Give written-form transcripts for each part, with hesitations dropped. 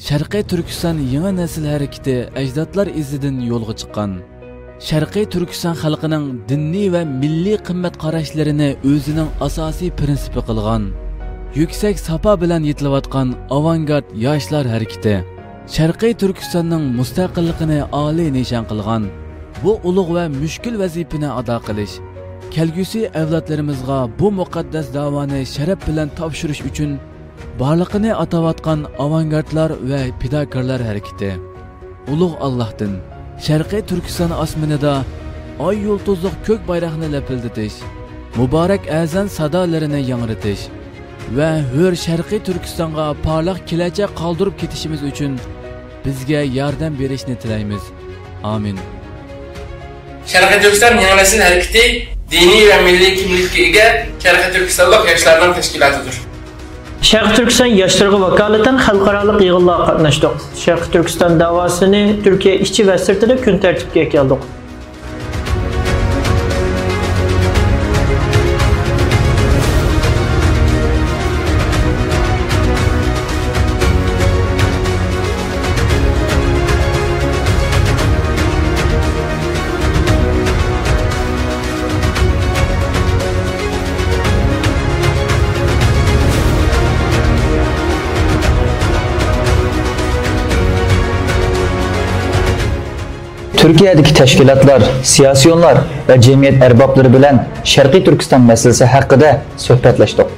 Sharqiy Turkiston yangi nesil harakati ajdodlar izidan yo'lga chiqqan. Sharqiy Turkiston xalqining diniy va milliy qimmat qarashlarini o'zining asosiy prinsipi qilgan. Yuksak safa bilan yetilayotgan avangard yoshlar harakati Sharqiy Turkistonning mustaqilligini oliy nishon qilgan. Bu ulug' va mushkul vazifani ado qilish, kelgusi avlodlarimizga bu muqaddas davoni sharaf bilan topshirish uchun barliqini atayotgan avangardlar va fidokorlar harakati. Ulug' Allohdan Sharqiy Turkiston osmonida oy yulduzliq ko'k bayroqni lapildatish, muborak azan sadolarini yangratish va hur Sharqiy Turkistonga parlaq kelajak qoldirib ketishimiz uchun bizga yordam berishni tilaymiz. Amin. Sharqiy Turkiston yangi nesil harakati diniy va milliy kimlikka ega Sharqiy Turkistonlik yoshlarning tashkilotidir. Sharqiy Turkiston yoshlarga vakolatan xalqaro yig'inlarda qatnashdik. Sharqiy Turkiston davosini Turkiya ichi va sirtida kun tartibga keldik. Türkiye'deki teşkilatlar, siyasiyonlar ve cemiyet erbapları bilen Şarkı Türkistan meselesi hakkında sohbetleştik.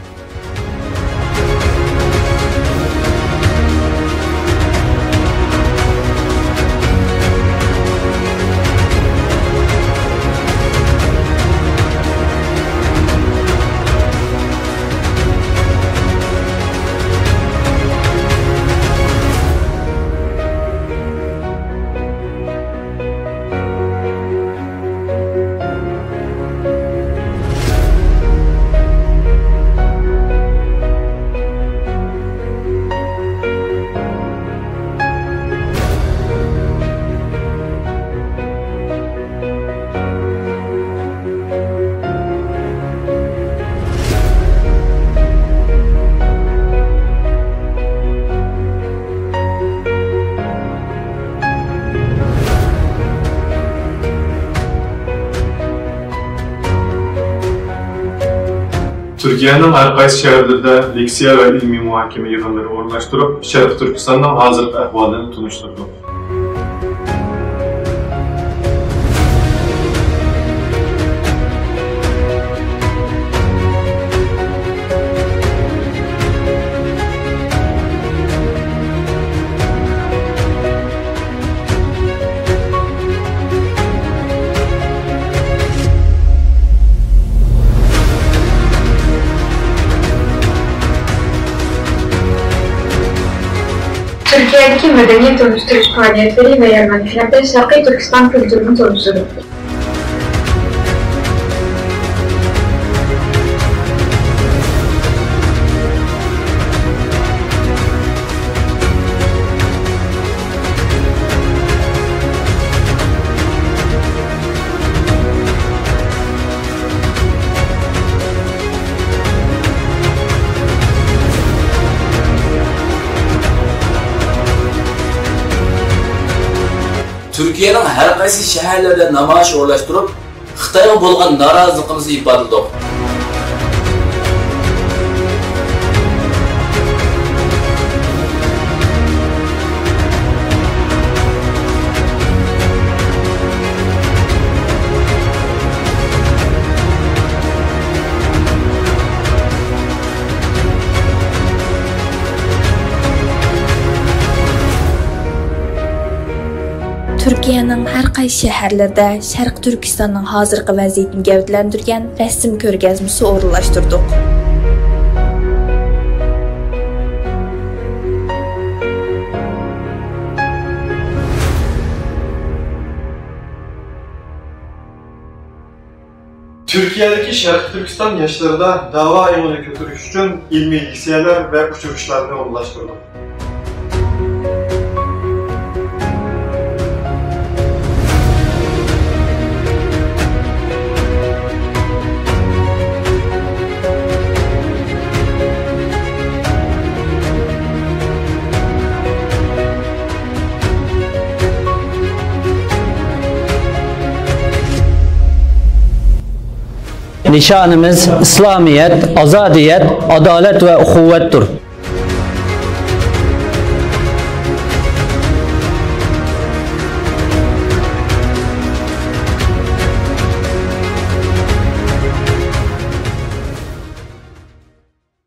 Türkiye'nin her qaysi şehirlerinde leksiya ve ilmi muhakeme yığınları orunlaştırıp Şərq Türkistan'ın hazırlık ahvalını tunuşturdu. Türkiye'deki medeniyet oluşturucu faaliyetleri ve yerleşimler Şarkı Türkistan kültürünü oluşturur. Türkiye'nin her qaysi şehirlerde namoyish o'rlashtirib, Xitoyga bo'lgan noroziligimizni ifodaladik. Türkiye'nin her qaysi şehirlerde Şərq Türkistan'ın hazırki vaziyetini gavdlandirgan rasm ko'rgazmasi o'rinlashtirdik. Türkiye'deki Şərq Türkistan yaşlarında dava yolunu götürüş için ilmi liseyeler ve uçuruşlarını orunlaştırdı. Nişanımız İslamiyet, azadiyet, adalet ve ukuvvettir.